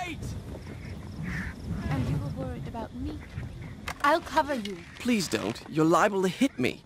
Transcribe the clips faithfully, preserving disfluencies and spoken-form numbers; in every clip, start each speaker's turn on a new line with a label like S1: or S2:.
S1: Wait!
S2: And you were worried about me. I'll cover you.
S3: Please don't. You're liable to hit me.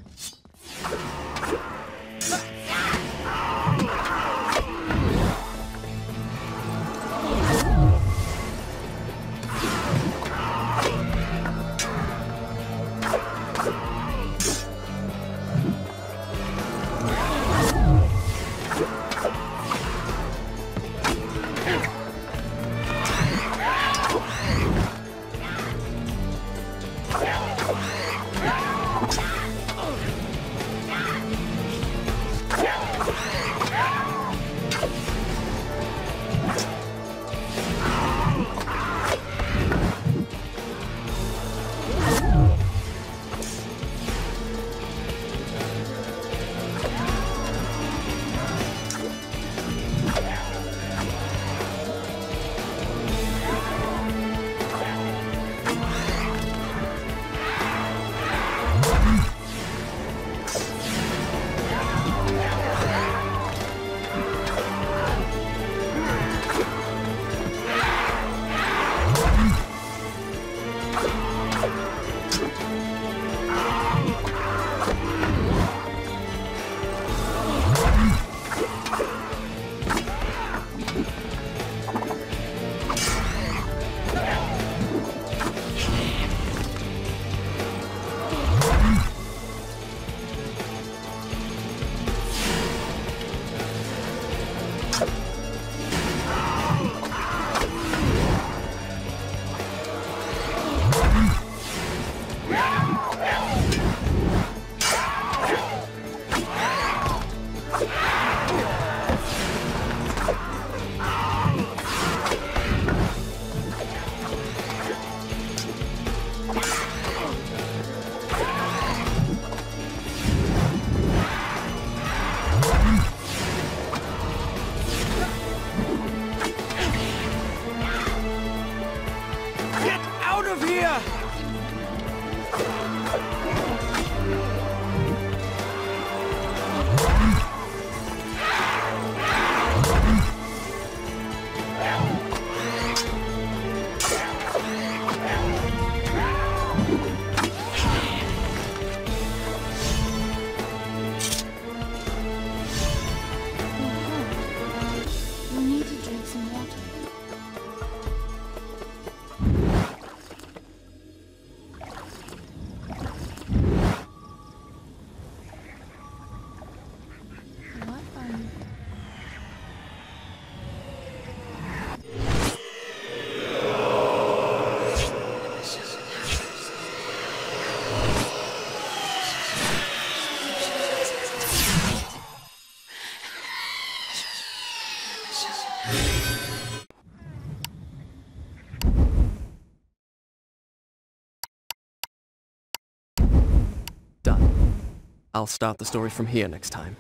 S3: Done. I'll start the story from here next time.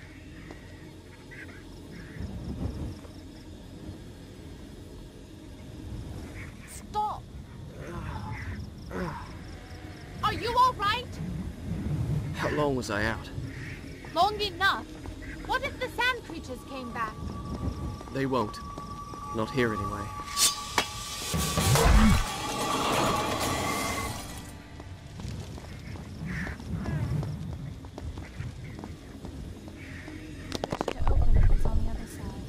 S2: Stop! Are you all right?
S3: How long was I out?
S2: Long enough. What if the sand creatures came back?
S3: They won't. Not here anyway.
S2: To open it was on the other side.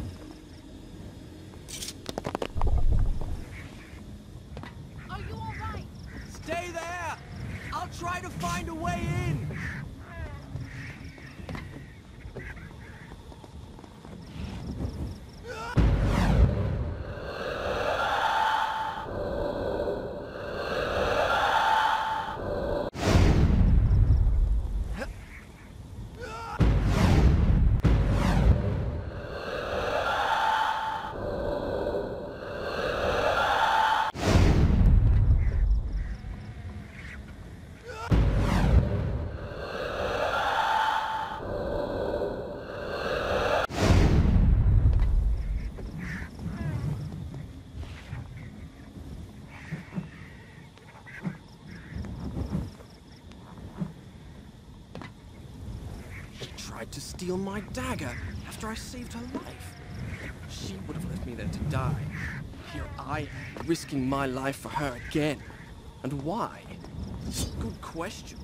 S2: Are you all right?
S1: Stay there! I'll try to find a way in!
S3: Tried to steal my dagger after I saved her life. She would have left me there to die. here I am, risking my life for her again. And why? Good question.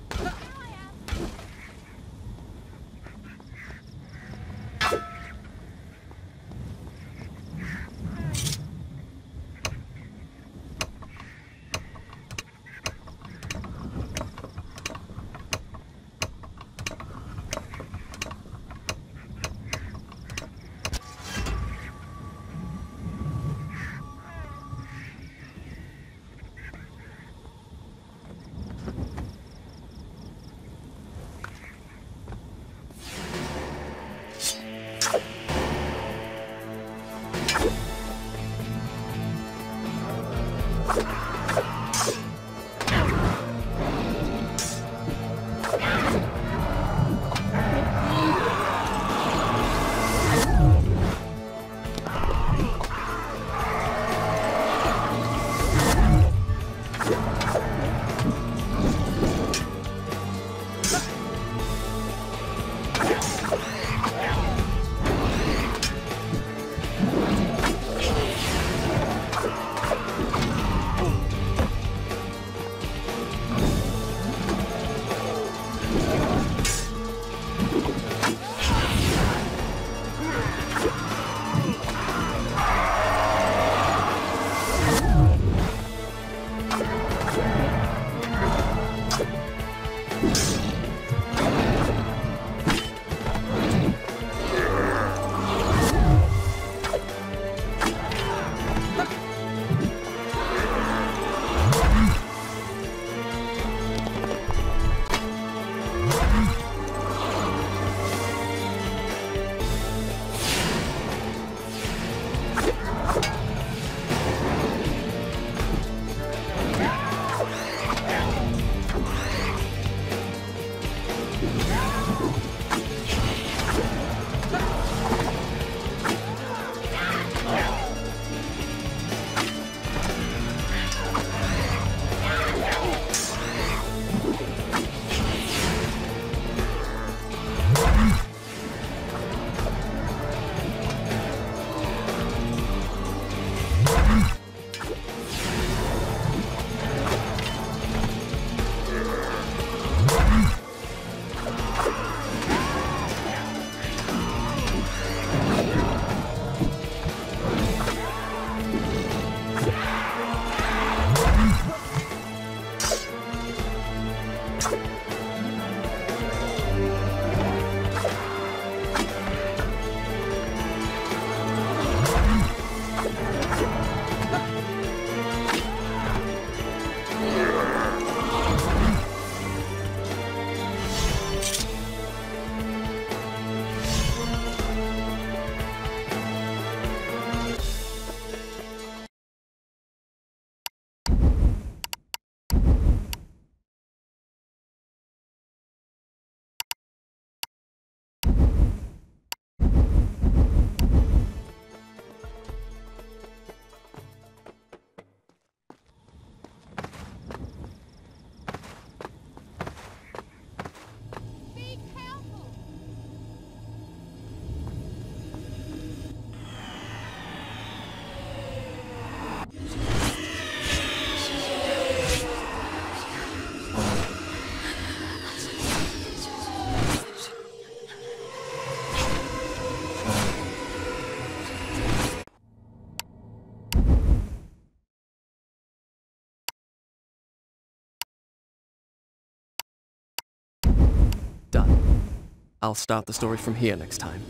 S3: Done. I'll start the story from here next time.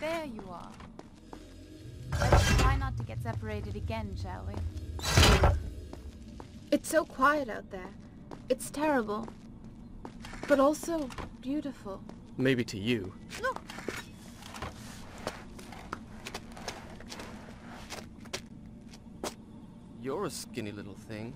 S2: There you are. Let's try not to get separated again, shall we? It's so quiet out there. It's terrible. But also beautiful.
S3: Maybe to you.
S2: Look!
S3: You're a skinny little thing.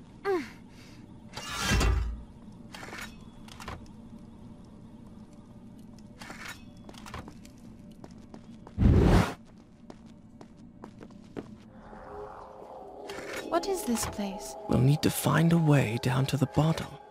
S2: What is this place?
S3: We'll need to find a way down to the bottom.